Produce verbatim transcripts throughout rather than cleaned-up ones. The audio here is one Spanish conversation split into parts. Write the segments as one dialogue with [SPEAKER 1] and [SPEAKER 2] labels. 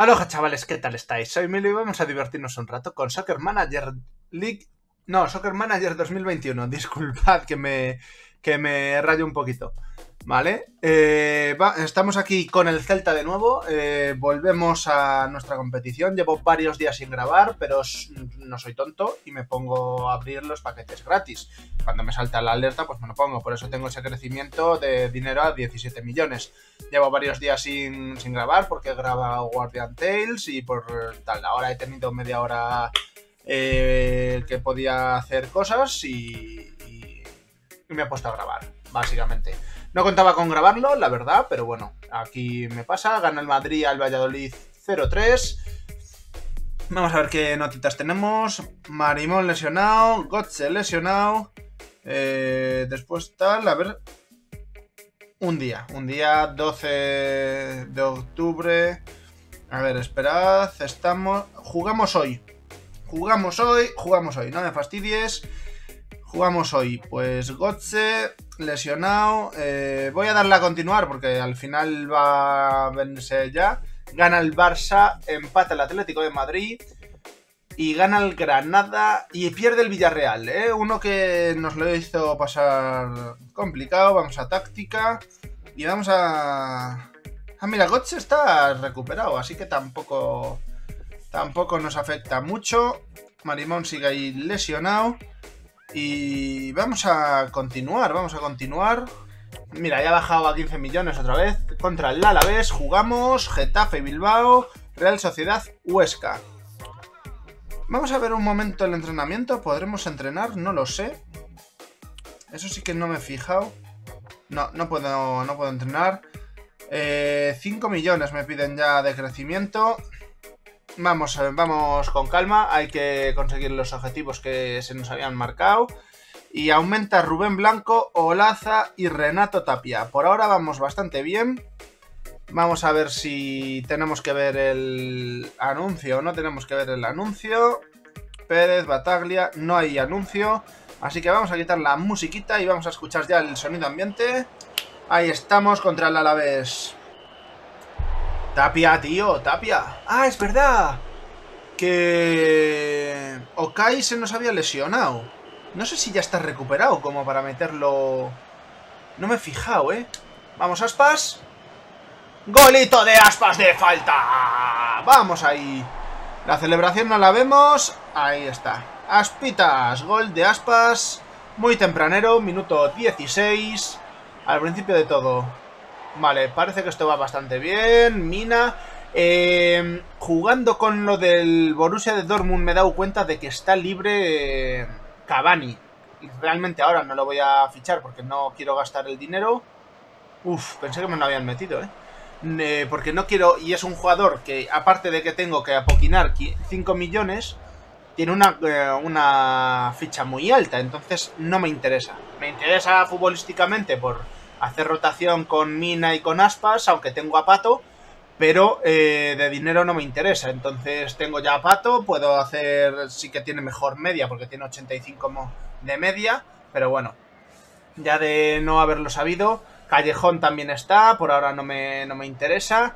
[SPEAKER 1] Aloha chavales, ¿qué tal estáis? Soy Milo y vamos a divertirnos un rato con Soccer Manager League... No, Soccer Manager dos mil veintiuno. Disculpad que me, que me rayo un poquito. Vale, eh, va, estamos aquí con el Celta de nuevo. eh, Volvemos a nuestra competición. Llevo varios días sin grabar, pero no soy tonto y me pongo a abrir los paquetes gratis. Cuando me salta la alerta, pues me lo pongo. Por eso tengo ese crecimiento de dinero a diecisiete millones. Llevo varios días sin, sin grabar porque he grabado Guardian Tales y por tal. Ahora he tenido media hora eh, que podía hacer cosas y, y, y me he puesto a grabar, básicamente. No contaba con grabarlo, la verdad, pero bueno, aquí me pasa. Gana el Madrid al Valladolid cero tres. Vamos a ver qué notitas tenemos. Marimón lesionado, Götze lesionado. Eh, después tal, a ver... Un día, un día doce de octubre. A ver, esperad, estamos... Jugamos hoy. Jugamos hoy, jugamos hoy, no me fastidies. Jugamos hoy, pues Götze lesionado. Eh, voy a darle a continuar porque al final va a venirse ya. Gana el Barça, empata el Atlético de Madrid y gana el Granada y pierde el Villarreal, ¿eh? Uno que nos lo hizo pasar complicado. Vamos a táctica y vamos a... Ah, mira, Götze está recuperado, así que tampoco, tampoco nos afecta mucho. Marimón sigue ahí lesionado. Y vamos a continuar, vamos a continuar. Mira, ya ha bajado a quince millones otra vez. Contra el Alavés jugamos Getafe Bilbao, Real Sociedad Huesca. Vamos a ver un momento el entrenamiento. ¿Podremos entrenar? No lo sé. Eso sí que no me he fijado. No, no puedo, no puedo entrenar. eh, cinco millones me piden ya de crecimiento. Vamos, vamos con calma, hay que conseguir los objetivos que se nos habían marcado. Y aumenta Rubén Blanco, Olaza y Renato Tapia. Por ahora vamos bastante bien. Vamos a ver si tenemos que ver el anuncio o no tenemos que ver el anuncio. Pérez, Bataglia, no hay anuncio. Así que vamos a quitar la musiquita y vamos a escuchar ya el sonido ambiente. Ahí estamos contra el Alavés. Tapia, tío, Tapia. Ah, es verdad que Okai se nos había lesionado. No sé si ya está recuperado como para meterlo. No me he fijado, ¿eh? Vamos, Aspas. ¡Golito de Aspas de falta! Vamos ahí. La celebración no la vemos. Ahí está. Aspitas, gol de Aspas. Muy tempranero, minuto dieciséis. Al principio de todo. Vale, parece que esto va bastante bien. Mina. Eh, jugando con lo del Borussia de Dortmund me he dado cuenta de que está libre eh, Cavani. Y realmente ahora no lo voy a fichar porque no quiero gastar el dinero. Uf, pensé que me lo habían metido, ¿eh? eh porque no quiero... Y es un jugador que, aparte de que tengo que apoquinar cinco millones, tiene una, eh, una ficha muy alta. Entonces no me interesa. Me interesa futbolísticamente por... hacer rotación con Mina y con Aspas, aunque tengo a Pato, pero eh, de dinero no me interesa. Entonces tengo ya a Pato, puedo hacer... Sí que tiene mejor media, porque tiene ochenta y cinco de media, pero bueno, ya de no haberlo sabido. Callejón también está, por ahora no me, no me interesa.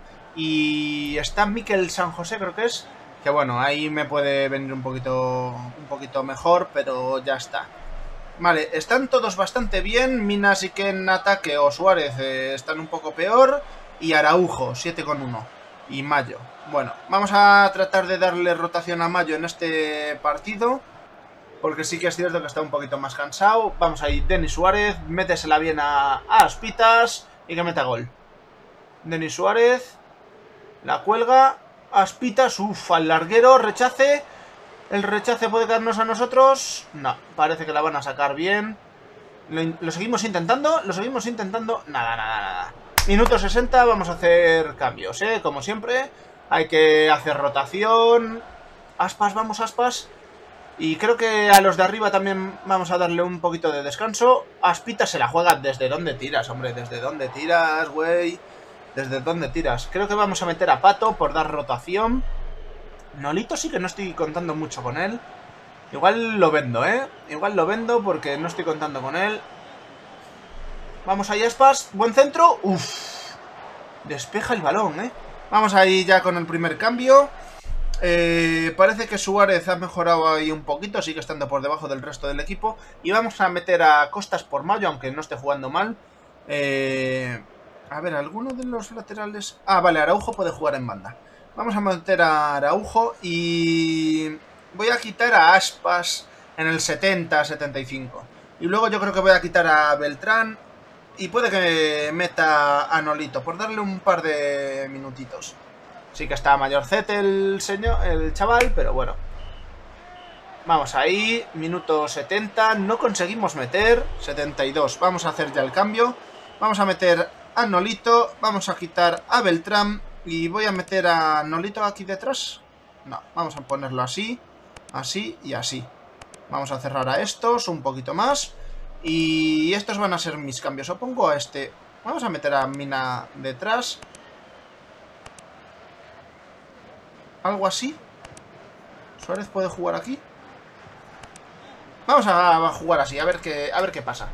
[SPEAKER 1] Y está Mikel San José, creo que es, que bueno, ahí me puede venir un poquito, un poquito mejor, pero ya está. Vale, están todos bastante bien. Mina sí que en ataque, o Suárez eh, están un poco peor. Y Araujo, siete con uno. Y Mayo. Bueno, vamos a tratar de darle rotación a Mayo en este partido, porque sí que es cierto que está un poquito más cansado. Vamos ahí, Denis Suárez, métesela bien a, a Aspitas y que meta gol. Denis Suárez, la cuelga. Aspitas, uff, al larguero, rechace. ¿El rechace puede caernos a nosotros? No, parece que la van a sacar bien. Lo, lo seguimos intentando, lo seguimos intentando. Nada, nada, nada. Minuto sesenta, vamos a hacer cambios, ¿eh? Como siempre, hay que hacer rotación. Aspas, vamos, Aspas. Y creo que a los de arriba también vamos a darle un poquito de descanso. Aspita se la juega. ¿Desde dónde tiras, hombre? ¿Desde dónde tiras, güey? ¿Desde dónde tiras? Creo que vamos a meter a Pato por dar rotación. Nolito sí que no estoy contando mucho con él. Igual lo vendo, ¿eh? Igual lo vendo porque no estoy contando con él. Vamos ahí, Aspas. Buen centro. Uf. Despeja el balón, ¿eh? Vamos ahí ya con el primer cambio. Eh, parece que Suárez ha mejorado ahí un poquito, sigue estando por debajo del resto del equipo. Y vamos a meter a Costas por Mayo, aunque no esté jugando mal. Eh, a ver, ¿alguno de los laterales? Ah, vale, Araujo puede jugar en banda. Vamos a meter a Araujo y voy a quitar a Aspas en el setenta, setenta y cinco. Y luego yo creo que voy a quitar a Beltrán y puede que meta a Nolito por darle un par de minutitos. Sí que está mayorcete el señor, el chaval, pero bueno. Vamos ahí, minuto setenta, no conseguimos meter, setenta y dos. Vamos a hacer ya el cambio. Vamos a meter a Nolito, vamos a quitar a Beltrán y voy a meter a Nolito aquí detrás. No, vamos a ponerlo así, así y así. Vamos a cerrar a estos un poquito más. Y estos van a ser mis cambios. O pongo a este. Vamos a meter a Mina detrás. Algo así. Suárez puede jugar aquí. Vamos a jugar así, a ver qué, a ver qué pasa.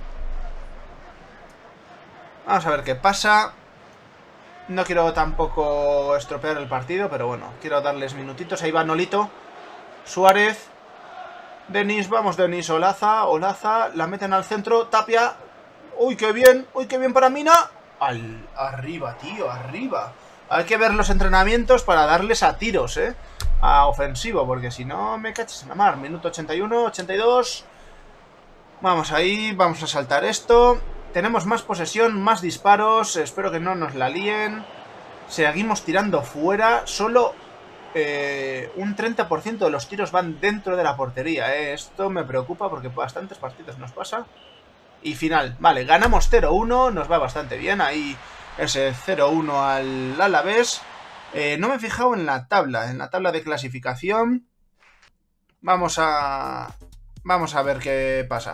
[SPEAKER 1] Vamos a ver qué pasa. No quiero tampoco estropear el partido, pero bueno, quiero darles minutitos. Ahí va Nolito. Suárez. Denis, vamos Denis, Olaza, Olaza, la meten al centro, Tapia. Uy, qué bien, uy, qué bien para Mina. Al, arriba, tío, arriba. Hay que ver los entrenamientos para darles a tiros, eh. A ofensivo, porque si no me cachas en la mar. Minuto ochenta y uno, ochenta y dos. Vamos ahí, vamos a saltar esto. Tenemos más posesión, más disparos. Espero que no nos la líen. Seguimos tirando fuera. Solo eh, un treinta por ciento de los tiros van dentro de la portería, eh. Esto me preocupa porque bastantes partidos nos pasa. Y final, vale, ganamos cero uno. Nos va bastante bien. Ahí ese cero uno al Alavés. Eh, no me he fijado en la tabla, en la tabla de clasificación. Vamos a... Vamos a ver qué pasa.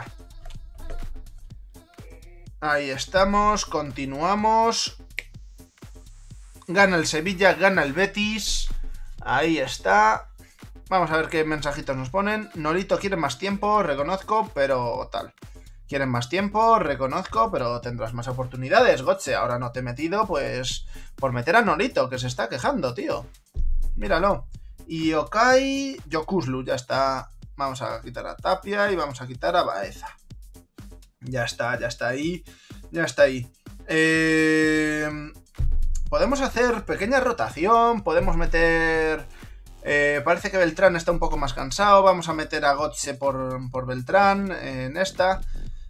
[SPEAKER 1] Ahí estamos, continuamos. Gana el Sevilla, gana el Betis. Ahí está. Vamos a ver qué mensajitos nos ponen. Nolito quiere más tiempo, reconozco, pero tal. Quieren más tiempo, reconozco, pero tendrás más oportunidades, Gotze. Ahora no te he metido, pues, por meter a Nolito, que se está quejando, tío. Míralo. Y Okai, Yokuslu, ya está. Vamos a quitar a Tapia y vamos a quitar a Baeza. Ya está, ya está ahí. Ya está ahí. Eh, podemos hacer pequeña rotación. Podemos meter... Eh, parece que Beltrán está un poco más cansado. Vamos a meter a Gotze por, por Beltrán en esta.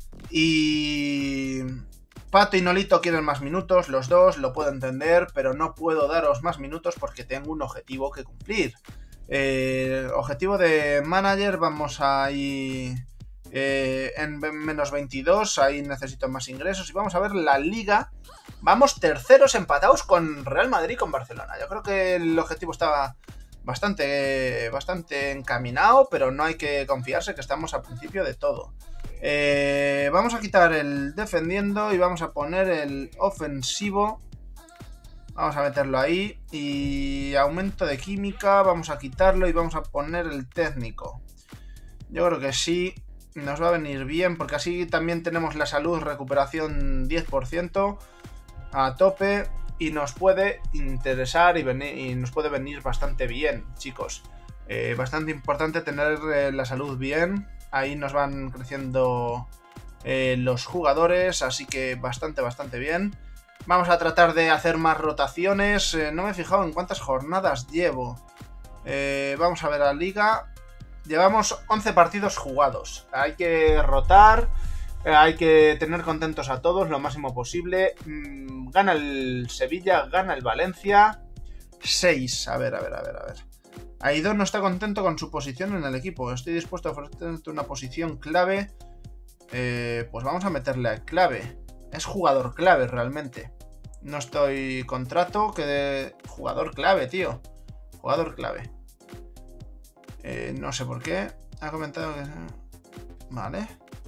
[SPEAKER 1] Y... Pato y Nolito quieren más minutos. Los dos, lo puedo entender. Pero no puedo daros más minutos porque tengo un objetivo que cumplir. Eh, objetivo de manager. Vamos ahí... Eh, en menos veintidós, ahí necesito más ingresos. Y vamos a ver la liga. Vamos terceros empatados con Real Madrid y con Barcelona. Yo creo que el objetivo estaba bastante, bastante encaminado, pero no hay que confiarse que estamos al principio de todo. eh, Vamos a quitar el defendiendo y vamos a poner el ofensivo. Vamos a meterlo ahí. Y aumento de química, vamos a quitarlo y vamos a poner el técnico. Yo creo que sí. Nos va a venir bien, porque así también tenemos la salud, recuperación diez por ciento a tope. Y nos puede interesar y, venir, y nos puede venir bastante bien, chicos. Eh, bastante importante tener eh, la salud bien. Ahí nos van creciendo eh, los jugadores, así que bastante, bastante bien. Vamos a tratar de hacer más rotaciones. Eh, no me he fijado en cuántas jornadas llevo. Eh, vamos a ver la liga. Llevamos once partidos jugados. Hay que rotar, hay que tener contentos a todos lo máximo posible. Mm, gana el Sevilla, gana el Valencia. seis. A ver, a ver, a ver, a ver. Aidó no está contento con su posición en el equipo. Estoy dispuesto a ofrecerte una posición clave. Eh, pues vamos a meterle a clave. Es jugador clave realmente. No estoy contrato que de jugador clave, tío. Jugador clave. Eh, no sé por qué. Ha comentado que... Vale.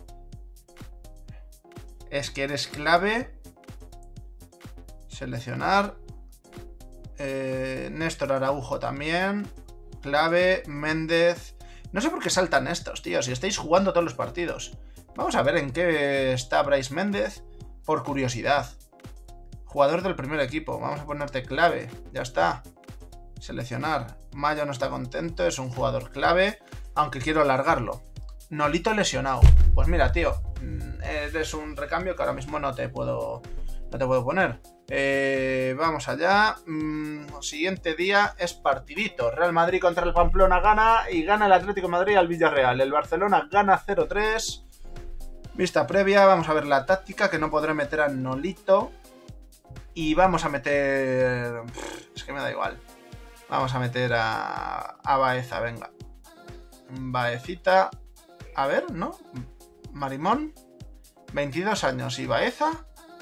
[SPEAKER 1] Es que eres clave. Seleccionar. Eh, Néstor Araujo también. Clave. Méndez. No sé por qué saltan estos, tío. Si estáis jugando todos los partidos. Vamos a ver en qué está Brais Méndez. Por curiosidad. Jugador del primer equipo. Vamos a ponerte clave. Ya está. Seleccionar. Mayo no está contento. Es un jugador clave. Aunque quiero alargarlo. Nolito lesionado. Pues mira, tío. Eres un recambio que ahora mismo no te puedo... No te puedo poner. Eh, vamos allá. Mm, siguiente día es partidito. Real Madrid contra el Pamplona gana. Y gana el Atlético de Madrid al Villarreal. El Barcelona gana cero tres. Vista previa. Vamos a ver la táctica. Que no podré meter a Nolito. Y vamos a meter... Es que me da igual. Vamos a meter a, a Baeza, venga. Baecita. A ver, ¿no? Marimón. veintidós años. ¿Y Baeza?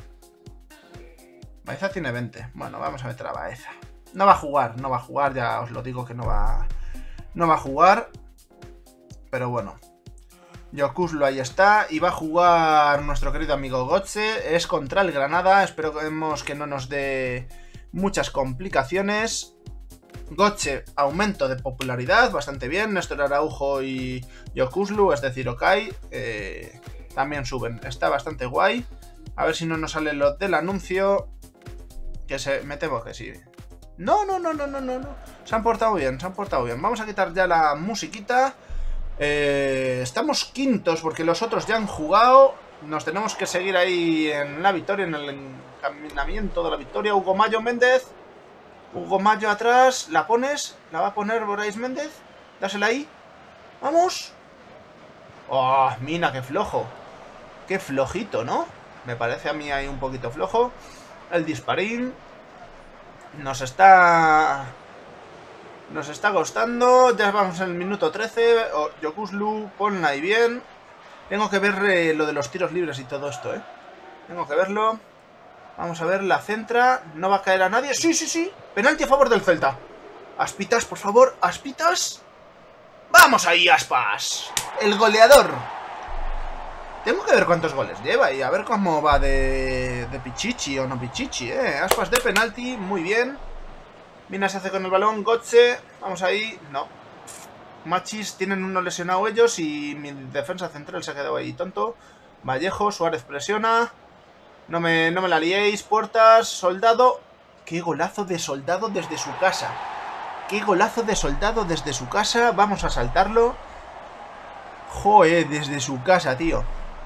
[SPEAKER 1] Baeza tiene veinte. Bueno, vamos a meter a Baeza. No va a jugar, no va a jugar. Ya os lo digo que no va... No va a jugar. Pero bueno. Yokuslu ahí está. Y va a jugar nuestro querido amigo Gotze. Es contra el Granada. Esperemos que no nos dé muchas complicaciones. Gotze, aumento de popularidad. Bastante bien. Néstor Araujo y Yokuslu, es decir, Okai. Eh, también suben. Está bastante guay. A ver si no nos sale lo del anuncio. Que se... Me temo que sí. No, no, no, no, no, no. Se han portado bien, se han portado bien. Vamos a quitar ya la musiquita. Eh, estamos quintos porque los otros ya han jugado. Nos tenemos que seguir ahí en la victoria, en el encaminamiento de la victoria. Hugo Mayo Méndez. Hugo Mayo atrás. ¿La pones? ¿La va a poner Borais Méndez? Dásela ahí. ¡Vamos! ¡Oh, Mina, qué flojo! ¡Qué flojito!, ¿no? Me parece a mí ahí un poquito flojo. El disparín. Nos está... Nos está costando. Ya vamos en el minuto trece. Oh, Yokuslu, ponla ahí bien. Tengo que ver eh, lo de los tiros libres y todo esto, ¿eh? Tengo que verlo. Vamos a ver, la centra. No va a caer a nadie. Sí, sí, sí. Penalti a favor del Celta. Aspitas, por favor. Aspitas. ¡Vamos ahí, Aspas! El goleador. Tengo que ver cuántos goles lleva y a ver cómo va de, de Pichichi o no Pichichi, ¿eh? Aspas de penalti, muy bien. Mina se hace con el balón, Gotze. Vamos ahí, no. Machis, tienen uno lesionado ellos y mi defensa central se ha quedado ahí tonto. Vallejo, Suárez presiona. No me, no me la liéis, Puertas, Soldado. Qué golazo de Soldado desde su casa. Qué golazo de Soldado desde su casa. Vamos a saltarlo. Joder, desde su casa, tío.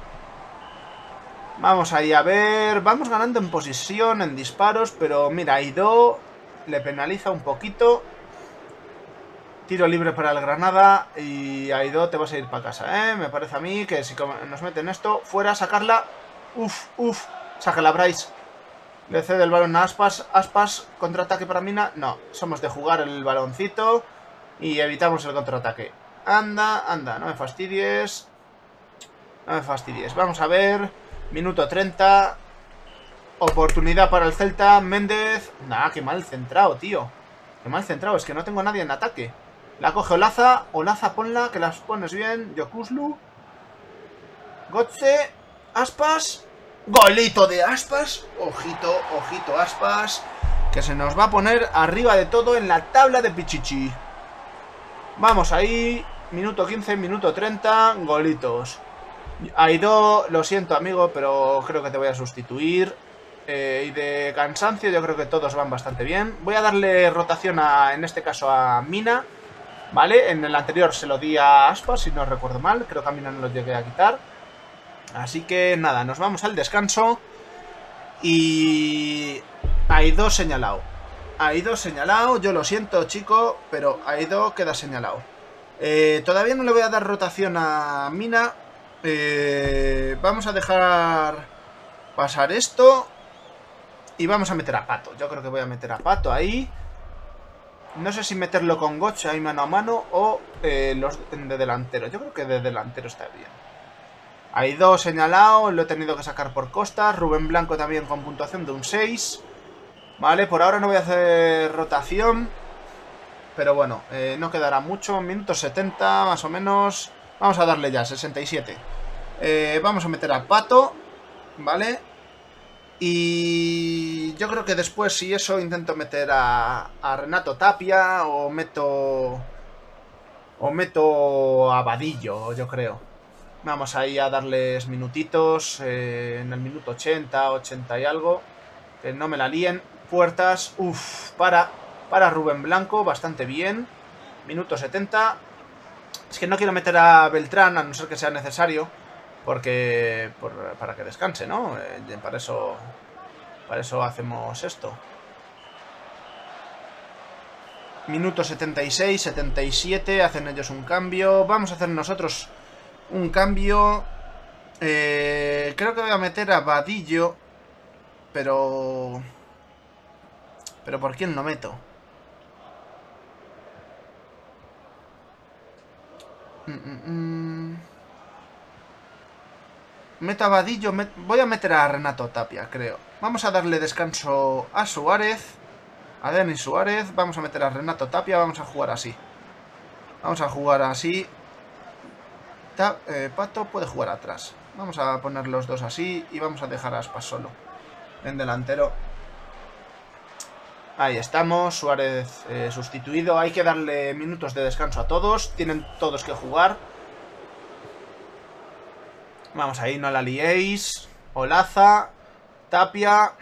[SPEAKER 1] Vamos ahí a ver. Vamos ganando en posición, en disparos. Pero mira, Aidó le penaliza un poquito. Tiro libre para el Granada. Y Aidó, te vas a ir para casa, ¿eh? Me parece a mí que si nos meten esto, fuera, sacarla. Uf, uf. Sácala, Bryce. Le cede el balón a Aspas. Aspas, contraataque para Mina. No, somos de jugar el baloncito. Y evitamos el contraataque. Anda, anda, no me fastidies. No me fastidies. Vamos a ver. Minuto treinta. Oportunidad para el Celta. Méndez. Nah, qué mal centrado, tío. Qué mal centrado. Es que no tengo a nadie en ataque. La coge Olaza. Olaza, ponla, que las pones bien. Yokuslu. Gotze. Aspas. Golito de Aspas. Ojito, ojito, Aspas. Que se nos va a poner arriba de todo en la tabla de Pichichi. Vamos ahí. Minuto quince, minuto treinta. Golitos. Aidó, lo siento, amigo, pero creo que te voy a sustituir. Eh, y de cansancio yo creo que todos van bastante bien. Voy a darle rotación a, en este caso, a Mina. ¿Vale? En el anterior se lo di a Aspas, si no recuerdo mal. Creo que a Mina no lo llegué a quitar. Así que nada, nos vamos al descanso. Y... Aidó señalado. Aidó señalado, yo lo siento, chico, pero Aidó queda señalado. Eh, todavía no le voy a dar rotación a Mina. Eh, vamos a dejar pasar esto. Y vamos a meter a Pato. Yo creo que voy a meter a Pato ahí. No sé si meterlo con Gotze ahí mano a mano o eh, los de delantero. Yo creo que de delantero está bien. Aidó señalado, lo he tenido que sacar por Costa. Rubén Blanco también con puntuación de un seis. Vale, por ahora no voy a hacer rotación. Pero bueno, eh, no quedará mucho. Minuto setenta más o menos. Vamos a darle ya, sesenta y siete. Eh, vamos a meter a Pato. Vale. Y yo creo que después, si eso, intento meter a, a Renato Tapia. O meto... O meto a Vadillo, yo creo. Vamos ahí a darles minutitos. Eh, en el minuto ochenta, ochenta y algo. Que no me la líen. Puertas. Uff, para, para Rubén Blanco, bastante bien. Minuto setenta. Es que no quiero meter a Beltrán, a no ser que sea necesario. Porque... Por, para que descanse, ¿no? Eh, para eso... Para eso hacemos esto. Minuto setenta y seis, setenta y siete. Hacen ellos un cambio. Vamos a hacer nosotros un cambio. Eh, creo que voy a meter a Vadillo. Pero... Pero ¿por quién lo meto? Mm, mm, mm. Meto a Vadillo. Met... Voy a meter a Renato Tapia, creo. Vamos a darle descanso a Suárez. A Denis Suárez. Vamos a meter a Renato Tapia. Vamos a jugar así. Vamos a jugar así. Ta eh, Pato puede jugar atrás. Vamos a poner los dos así. Y vamos a dejar a Aspas solo en delantero. Ahí estamos. Suárez eh, sustituido. Hay que darle minutos de descanso a todos. Tienen todos que jugar. Vamos ahí, no la liéis. Olaza. Tapia.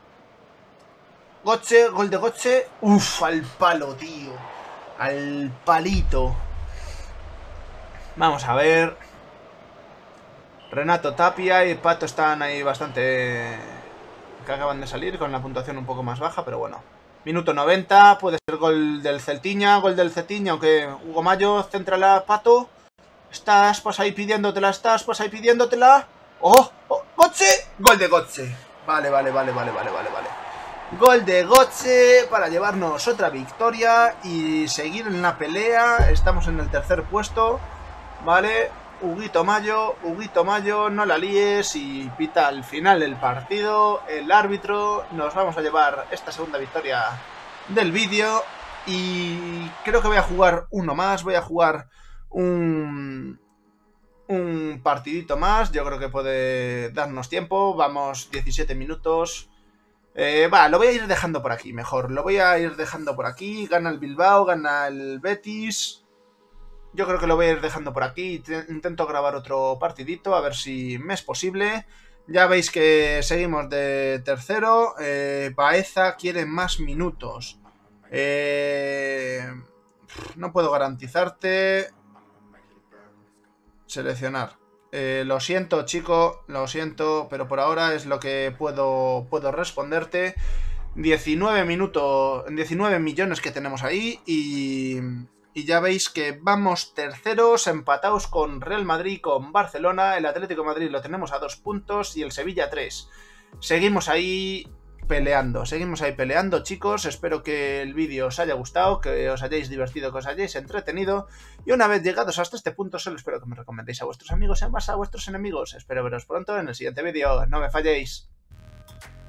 [SPEAKER 1] Götze, gol de Götze. Uf, al palo, tío. Al palito. Vamos a ver. Renato Tapia y Pato están ahí bastante... Que acaban de salir con la puntuación un poco más baja, pero bueno. Minuto noventa, puede ser gol del Celtiña, gol del Celtiña, aunque Hugo Mayo centra la Pato. Estás pues ahí pidiéndotela, estás pues ahí pidiéndotela. ¡Oh! ¡Oh! ¡Götze! Gol de Götze. Vale, vale, vale, vale, vale, vale, vale. Gol de Götze para llevarnos otra victoria y seguir en la pelea. Estamos en el tercer puesto, ¿vale? Huguito Mayo, Huguito Mayo, no la líes y pita al final del partido. El árbitro, nos vamos a llevar esta segunda victoria del vídeo. Y creo que voy a jugar uno más, voy a jugar un... un partidito más. Yo creo que puede darnos tiempo, vamos diecisiete minutos. Eh, va, lo voy a ir dejando por aquí, mejor. Lo voy a ir dejando por aquí. Gana el Bilbao, gana el Betis. Yo creo que lo voy a ir dejando por aquí. Intento grabar otro partidito, a ver si me es posible. Ya veis que seguimos de tercero. Eh, Baeza quiere más minutos. Eh, no puedo garantizarte. Seleccionar. Eh, lo siento, chico, lo siento, pero por ahora es lo que puedo, puedo responderte. diecinueve minutos, diecinueve millones que tenemos ahí y, y ya veis que vamos terceros, empatados con Real Madrid, con Barcelona. El Atlético de Madrid lo tenemos a dos puntos y el Sevilla a tres. Seguimos ahí peleando, seguimos ahí peleando, chicos. Espero que el vídeo os haya gustado, que os hayáis divertido, que os hayáis entretenido. Y una vez llegados hasta este punto, solo espero que me recomendéis a vuestros amigos en base a vuestros enemigos. Espero veros pronto en el siguiente vídeo. No me falléis.